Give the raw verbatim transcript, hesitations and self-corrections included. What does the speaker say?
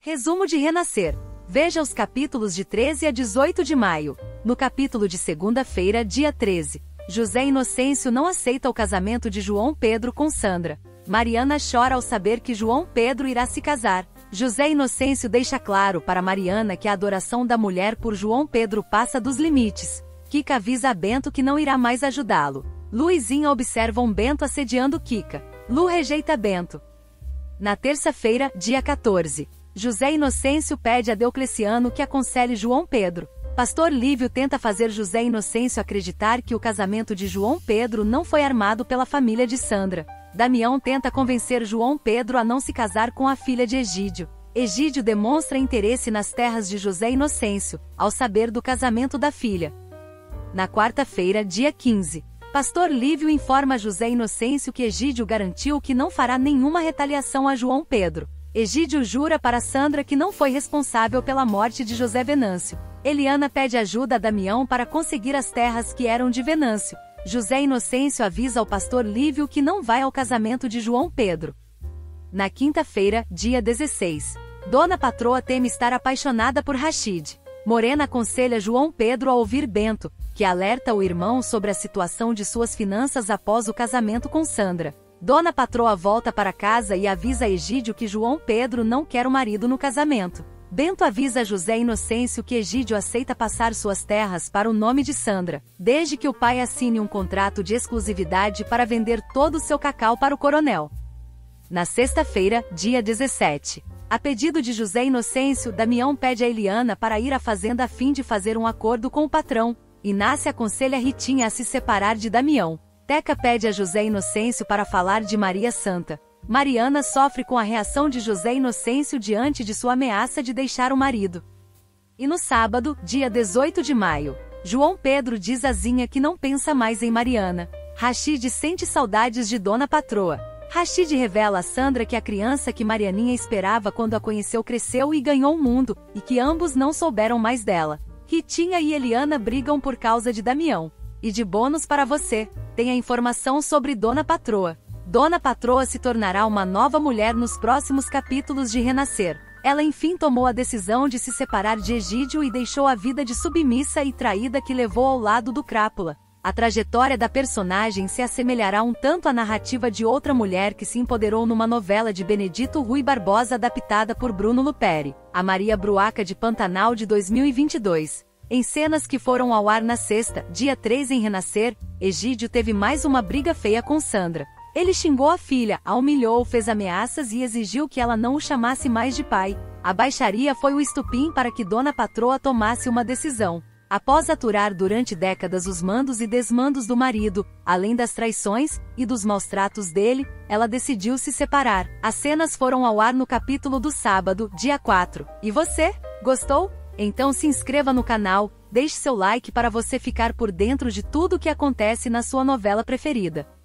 Resumo de Renascer. Veja os capítulos de treze a dezoito de maio. No capítulo de segunda-feira, dia treze, José Inocêncio não aceita o casamento de João Pedro com Sandra. Mariana chora ao saber que João Pedro irá se casar. José Inocêncio deixa claro para Mariana que a adoração da mulher por João Pedro passa dos limites. Kika avisa a Bento que não irá mais ajudá-lo. Lu e Zinha observam Bento assediando Kika. Lu rejeita Bento. Na terça-feira, dia quatorze, José Inocêncio pede a Deocleciano que aconselhe João Pedro. Pastor Lívio tenta fazer José Inocêncio acreditar que o casamento de João Pedro não foi armado pela família de Sandra. Damião tenta convencer João Pedro a não se casar com a filha de Egídio. Egídio demonstra interesse nas terras de José Inocêncio, ao saber do casamento da filha. Na quarta-feira, dia quinze, Pastor Lívio informa José Inocêncio que Egídio garantiu que não fará nenhuma retaliação a João Pedro. Egídio jura para Sandra que não foi responsável pela morte de José Venâncio. Eliana pede ajuda a Damião para conseguir as terras que eram de Venâncio. José Inocêncio avisa ao pastor Lívio que não vai ao casamento de João Pedro. Na quinta-feira, dia dezesseis, Dona Patroa teme estar apaixonada por Rachid. Morena aconselha João Pedro a ouvir Bento, que alerta o irmão sobre a situação de suas finanças após o casamento com Sandra. Dona Patroa volta para casa e avisa a Egídio que João Pedro não quer o marido no casamento. Bento avisa José Inocêncio que Egídio aceita passar suas terras para o nome de Sandra, desde que o pai assine um contrato de exclusividade para vender todo o seu cacau para o coronel. Na sexta-feira, dia dezessete, a pedido de José Inocêncio, Damião pede a Eliana para ir à fazenda a fim de fazer um acordo com o patrão. Inácia aconselha Ritinha a se separar de Damião. Teca pede a José Inocêncio para falar de Maria Santa. Mariana sofre com a reação de José Inocêncio diante de sua ameaça de deixar o marido. E no sábado, dia dezoito de maio, João Pedro diz a Zinha que não pensa mais em Mariana. Rachid sente saudades de Dona Patroa. Rachid revela a Sandra que a criança que Marianinha esperava quando a conheceu cresceu e ganhou o mundo, e que ambos não souberam mais dela. Ritinha e Eliana brigam por causa de Damião. E de bônus para você, tem a informação sobre Dona Patroa. Dona Patroa se tornará uma nova mulher nos próximos capítulos de Renascer. Ela enfim tomou a decisão de se separar de Egídio e deixou a vida de submissa e traída que levou ao lado do Crápula. A trajetória da personagem se assemelhará um tanto à narrativa de outra mulher que se empoderou numa novela de Benedito Rui Barbosa adaptada por Bruno Luperi, a Maria Bruaca de Pantanal de dois mil e vinte e dois. Em cenas que foram ao ar na sexta, dia três em Renascer, Egídio teve mais uma briga feia com Sandra. Ele xingou a filha, a humilhou, fez ameaças e exigiu que ela não o chamasse mais de pai. A baixaria foi o estupim para que Dona Patroa tomasse uma decisão. Após aturar durante décadas os mandos e desmandos do marido, além das traições e dos maus-tratos dele, ela decidiu se separar. As cenas foram ao ar no capítulo do sábado, dia quatro. E você? Gostou? Então se inscreva no canal, deixe seu like para você ficar por dentro de tudo o que acontece na sua novela preferida.